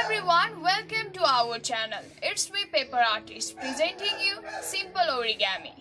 everyone, welcome to our channel. It's me, Paper Artist, presenting you simple origami.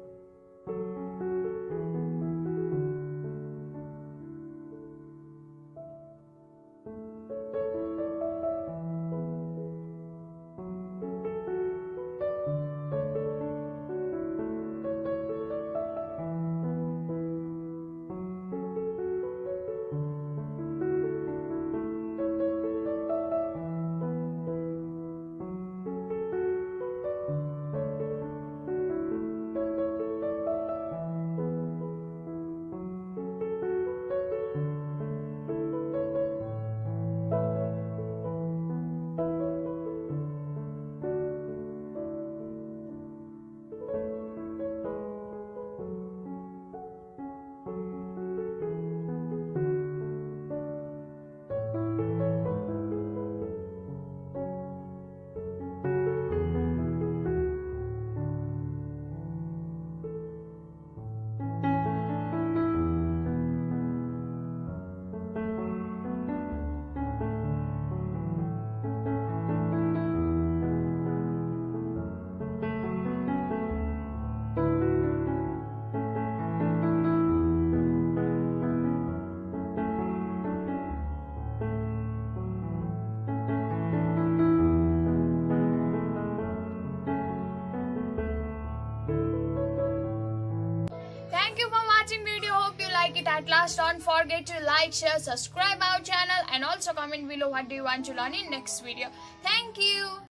Thank you for watching video. Hope you like it at last. Don't forget to like, share, subscribe our channel and also comment below what do you want to learn in next video. Thank you.